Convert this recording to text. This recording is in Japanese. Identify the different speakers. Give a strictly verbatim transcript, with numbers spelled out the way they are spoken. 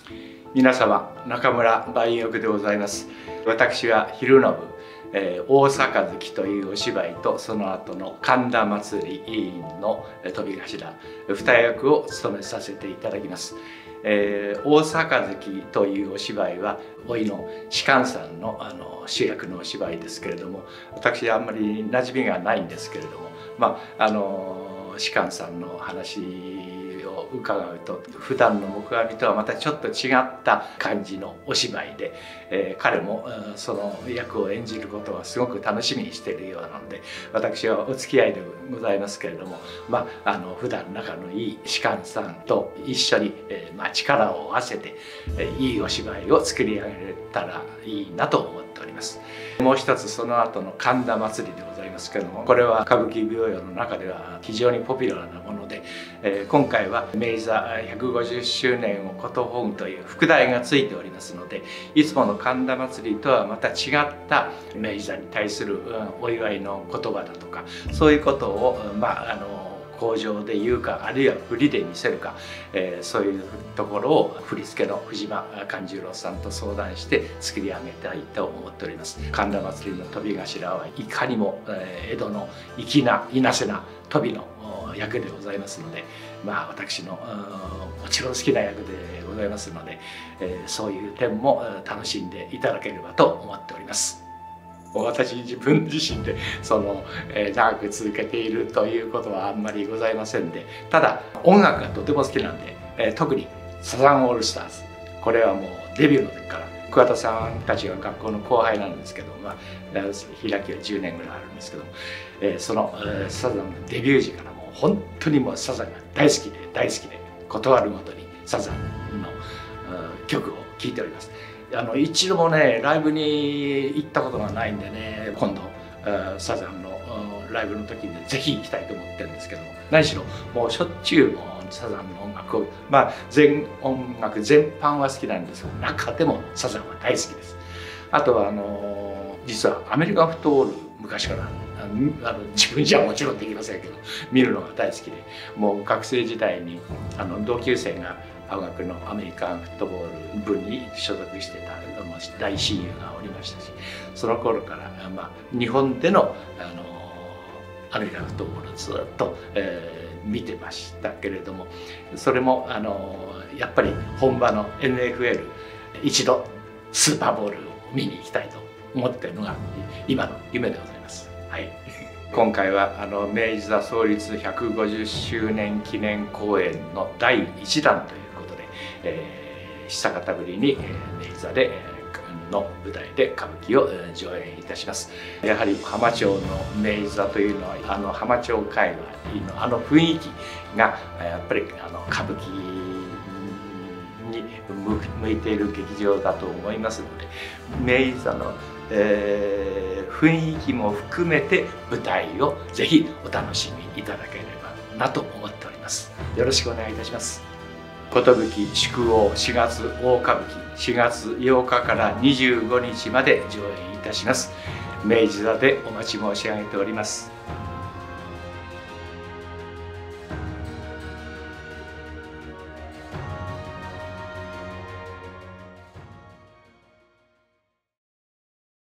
Speaker 1: 皆様、中村万翼でございます。私は昼の部、えー、大盃というお芝居とその後の神田祭の飛び頭二役を務めさせていただきます。えー、大盃というお芝居は老いの芝さんの、あの主役のお芝居ですけれども、私はあんまり馴染みがないんですけれども、まああの芝さんの話を伺うと普段の黙阿弥とはまたちょっと違った感じのお芝居で、えー、彼もその役を演じることをすごく楽しみにしているようなので、私はお付き合いでございますけれども、まああの普段仲のいい芝さんと一緒に、えーまあ、力を合わせて、えー、いいお芝居を作り上げたらいいなと思っております。もう一つその後の神田祭でございますけれども、これは歌舞伎舞踊の中では非常にポピュラーなもので、えー、今回は明治座ひゃくごじゅっしゅうねんをことほぐという副題がついておりますので、いつもの神田祭とはまた違った明治座に対する、うん、お祝いの言葉だとか、そういうことをまああの口上で言うか、あるいは振りで見せるか、えー、そういうところを振付の藤間勘十郎さんと相談して作り上げたいと思っております。神田祭の飛び頭はいかにも、えー、江戸の粋ないなせな飛びの役でございますので、まあ私のもちろん好きな役でございますので、えー、そういう点も楽しんでいただければと思っております。私自分自身でその、えー、長く続けているということはあんまりございませんで、ただ音楽がとても好きなんで、えー、特にサザンオールスターズ、これはもうデビューの時から桑田さんたちが学校の後輩なんですけど、まあ開きはじゅうねんぐらいあるんですけども、えー、その、えー、サザンのデビュー時からもう本当にもうサザンが大好きで大好きで、断るごとにサザンの曲を聴いております。あの一度もねライブに行ったことがないんでね、今度サザンのライブの時にぜひ行きたいと思ってるんですけども、何しろもうしょっちゅうサザンの音楽を、まあ全音楽全般は好きなんですけど、中でもサザンは大好きです。あとはあの実はアメリカンフットボール、昔からあの自分じゃもちろんできませんけど見るのが大好きで、もう学生時代にあの同級生が青学のアメリカンフットボール部に所属してた大親友がおりましたし、その頃から、まあ、日本での、あのアメリカンフットボールをずっと、えー、見てましたけれども、それも、あのやっぱり本場の エヌエフエル 一度スーパーボールを見に行きたいと思っているのが今の夢でございます。はい、今回はあの明治座創立ひゃくごじゅっしゅうねん記念公演のだいいちだんということで、えー、久方ぶりに、えー、明治座で、えーの舞台で歌舞伎を上演いたします。やはり浜町の明治座というのは、あの浜町界隈のあの雰囲気がやっぱりあの歌舞伎に向いている劇場だと思いますので、明治座の、えー、雰囲気も含めて舞台をぜひお楽しみいただければなと思っております。よろしくお願いいたします。寿宿王しがつ大歌舞伎、しがつようかからにじゅうごにちまで上演いたします。明治座でお待ち申し上げております。